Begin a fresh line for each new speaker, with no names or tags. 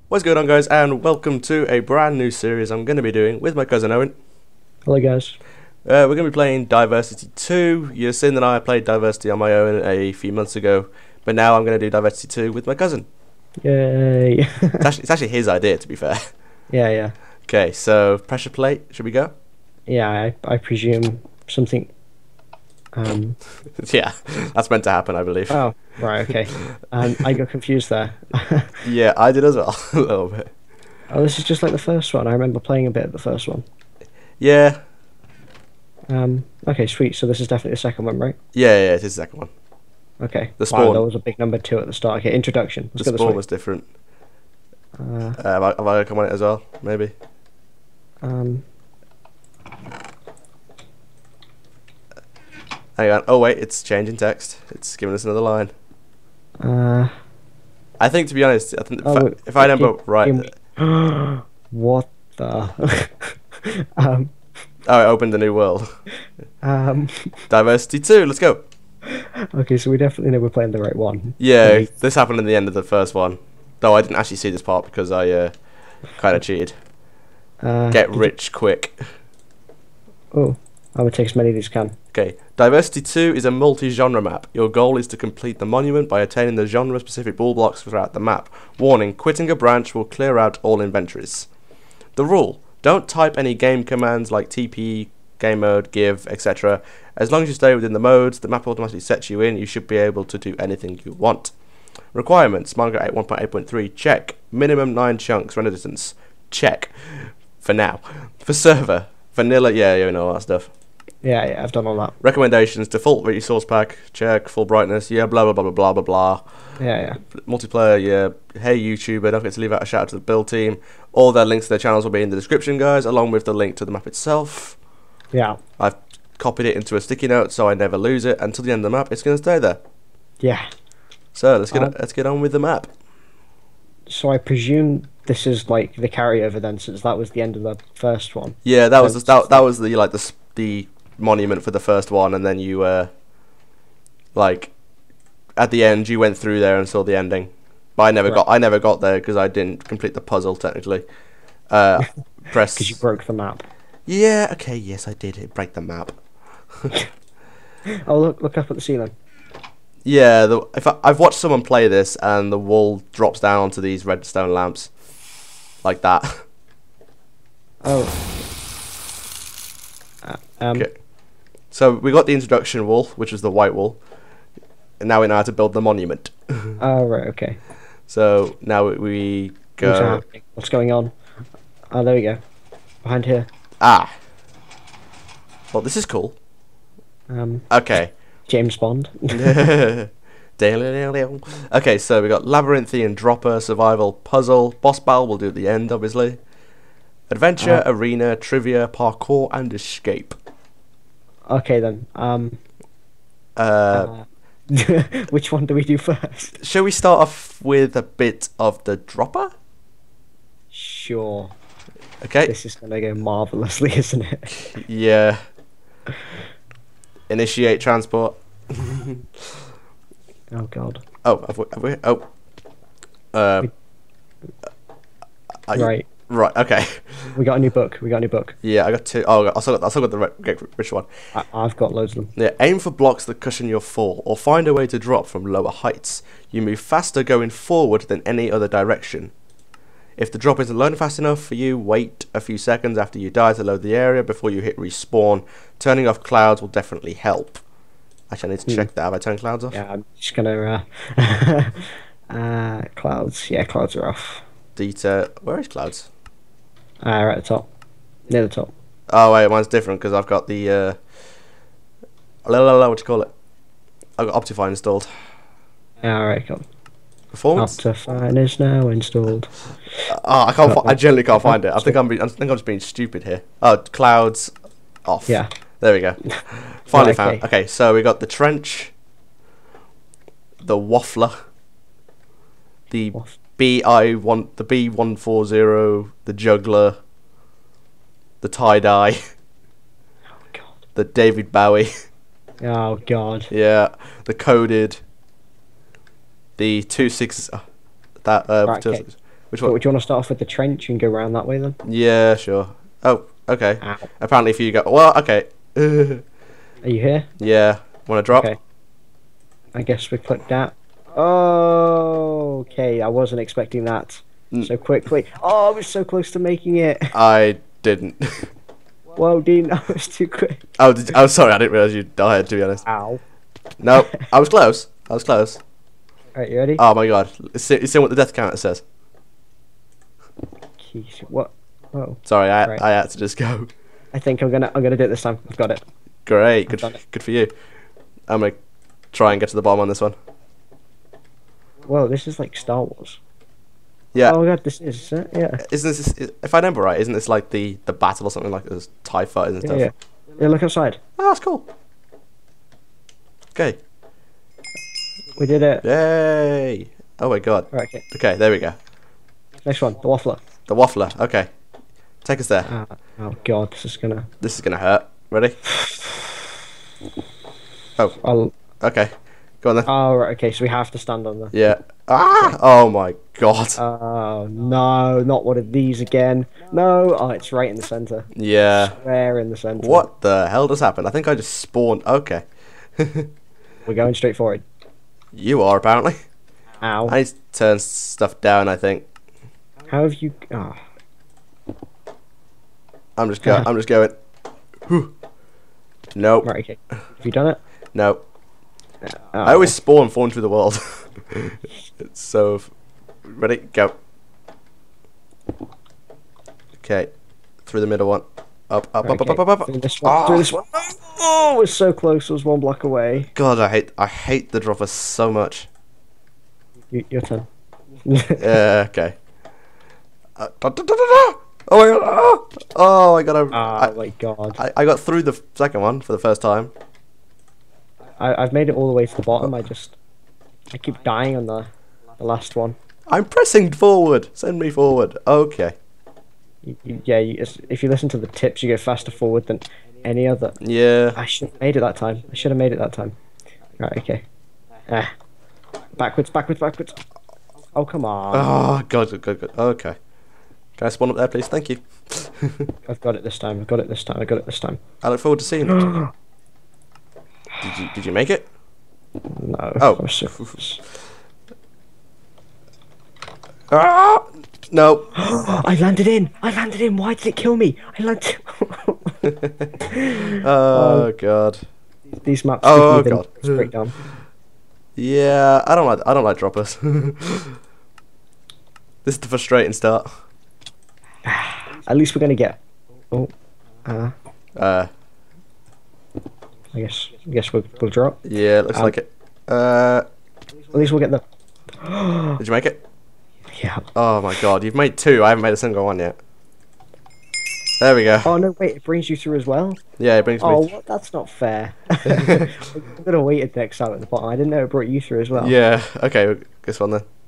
What's going on, guys, and welcome to a brand new series I'm going to be doing with my cousin Owen.
Hello, guys.
We're going to be playing Diversity 2. You've seen that I played Diversity on my own a few months ago, but now I'm going to do Diversity 2 with my cousin.
Yay.
It's actually his idea, to be fair.
Yeah, yeah.
Okay, so pressure plate, should we go?
Yeah, I presume something.
Yeah, that's meant to happen, I believe.
Oh, right, okay. I got confused there.
Yeah, I did as well, a little bit.
Oh, this is just like the first one. I remember playing a bit of the first one.
Yeah,
Okay, sweet. So this is definitely the second one, right?
yeah, it is the second one.
Okay.
The
Wow,
spawn.
there was a big number two at the start. Okay, introduction. Let's
The
go this
spawn
way.
was different.
Uh,
Have I come on it as well? Maybe.
um,
Hang on. Oh, wait, it's changing text. It's giving us another line.
uh,
I think, to be honest, I think
oh,
if I remember right,
what the? um,
oh, it opened a new world.
um,
Diversity 2, let's go.
okay, so we definitely know we're playing the right one.
Yeah,
Maybe.
this happened in the end of the first one. Though I didn't actually see this part because I kind of cheated. Get rich quick.
Oh, I would take as many of these as can.
Okay, Diversity 2 is a multi-genre map. Your goal is to complete the monument by attaining the genre-specific ball blocks throughout the map. Warning, quitting a branch will clear out all inventories. The rule, don't type any game commands like TP, game mode, give, etc. As long as you stay within the modes the map automatically sets you in, you should be able to do anything you want. Requirements, Manga 1.8.3, check. Minimum 9 chunks, render distance, check. For now. For server, vanilla, yeah, you know all that stuff.
Yeah, yeah, I've done all that.
Recommendations, default resource pack, check, full brightness, yeah, blah, blah, blah, blah, blah, blah, blah.
Yeah, yeah.
Multiplayer, yeah, hey YouTuber, don't forget to leave out a shout out to the build team. All their links to their channels will be in the description, guys, along with the link to the map itself.
Yeah.
I've copied it into a sticky note so I never lose it. Until the end of the map, it's going to stay there.
Yeah.
So let's get on with the map.
So I presume this is like the carryover then, since that was the end of the first one.
Yeah, that was
So-
that was the the monument for the first one, and then you like at the end you went through there and saw the ending. But I never got there because I didn't complete the puzzle technically. Press.
Because you broke the map.
Yeah. Okay. Yes, I did. It break the map.
Oh, look up at the ceiling.
Yeah. I've watched someone play this, and the wall drops down onto these redstone lamps, like that.
Oh.
Okay. So we got the introduction wall, which was the white wall, and now we know how to build the monument.
Oh, right, okay.
So now we
What's
go.
happening? What's going on? Oh, there we go. Behind here.
Ah. Well, this is cool. Okay.
James Bond.
Okay, so we got labyrinthian dropper, survival, puzzle, boss battle. We'll do at the end, obviously. Adventure, arena, trivia, parkour, and escape.
Okay, then. Which one do we do first?
Shall we start off with a bit of the dropper?
Sure.
Okay.
This is gonna go marvelously, isn't it?
Yeah. Initiate transport.
Oh, God.
Oh, have we? Oh.
Right.
Right. Okay.
We got a new book. We got a new book.
Yeah, I got two. Oh, I still got the get rich one.
I've got loads of them.
Yeah, aim for blocks that cushion your fall, or find a way to drop from lower heights. You move faster going forward than any other direction. If the drop isn't loading fast enough for you, wait a few seconds after you die to load the area before you hit respawn. Turning off clouds will definitely help. Actually, I need to check that. Have I turned clouds off?
Yeah, I'm just gonna. Clouds. Yeah, clouds are off.
Deta. Where is clouds?
Right at the top. Near the top.
Oh wait, mine's different because I've got the what do you call it? I've got Optifine installed.
Alright, cool.
Performance.
Optifine is now installed.
Oh, I can't. I generally can't find it. I think I'm just being stupid here. Oh, clouds off.
Yeah.
There we go. Finally
Right,
found. Okay, so we got the trench, the waffler, the the B140, the juggler, the tie dye,
Oh, God.
the David Bowie.
Oh, God.
Yeah, the coded, the 2.6 that
Right, okay.
Which
But
one?
do you want to start off with the trench and go around that way then?
Yeah, sure. Oh, okay.
Ow.
Apparently, if you go, well, okay.
Are you here?
Yeah. Want to drop?
Okay. I guess we click that. Oh, okay. I wasn't expecting that so quickly. Oh, I was so close to making it.
I didn't.
Whoa, Dean, that was too quick.
Oh, sorry. I didn't realize you died. To be honest.
Ow.
No, I was close. I was close.
Alright, you ready?
Oh my god. You see what the death counter says?
Keys. What? Oh,
Sorry,
Right.
I had to just go.
I think I'm gonna do it this time. I've got it.
Great.
I've done it.
Good for you. I'm gonna try and get to the bottom on this one.
Whoa, this is like Star Wars.
Yeah.
Oh my god, this is yeah.
Isn't this, if I remember right, isn't this like the battle or something like this? TIE fighters and
Yeah,
stuff.
yeah. Yeah, look outside.
Oh, that's cool. Okay.
We did it.
Yay. Oh my god.
Right, okay.
Okay, there we go.
Next one, the waffler.
The waffler. Okay. Take us there.
Oh god, this is gonna.
This is gonna hurt. Ready? Oh,
I'll.
okay. Go on then.
Oh right, okay. So we have to stand on the.
Yeah. Ah! Oh my god.
Oh no, not one of these again. No. Oh, it's right in the center.
Yeah.
Square in the center.
What the hell just happened? I think I just spawned. Okay.
We're going straight forward.
You are apparently.
Ow.
I need to turn stuff down. I think.
How have you? Oh.
I'm just going. Whew. Nope.
Right, okay. Have you done it?
No.
Oh.
I always spawn falling through the world. It's so. Ready? Go. Okay. Through the middle one. Up, up,
Right,
up, up, up, up, up.
Through this one.
Ah!
Through this one. Oh, we're so close. It was one block away.
God, I hate the dropper so much.
Your turn.
Yeah. Okay. Da, da, da, da, da. Oh my god! Oh, I got a.
Oh my god.
I got through the second one for the first time.
I've made it all the way to the bottom. I keep dying on the last one.
I'm pressing forward. Send me forward. Okay.
If you listen to the tips, you go faster forward than any other.
Yeah.
I should have made it that time. I should have made it that time. Right, okay. Backwards, backwards, backwards. Oh, come on.
Oh god, good, good. Okay. Can I spawn up there, please? Thank you.
I've got it this time. I've got it this time. I got it this time.
I look forward to seeing it. Did you make it?
No.
Oh.
I was so close.
Ah! No.
I landed in. I landed in. Why did it kill me? I landed.
Oh god.
These maps.
Oh,
give me
God.
the breakdown.
Yeah, I don't like droppers. This is the frustrating start.
At least we're gonna get. Oh.
Uh.
I guess we'll drop.
Yeah, looks like it.
At least we'll get the.
Did you make it?
Yeah.
Oh my god, you've made two. I haven't made a single one yet. There we go.
Oh no! Wait, it brings you through as well.
Yeah, it brings me.
Oh, what? That's not fair. I'm gonna wait at next time at the bottom. I didn't know it brought you through as well.
Yeah. Okay. This one then.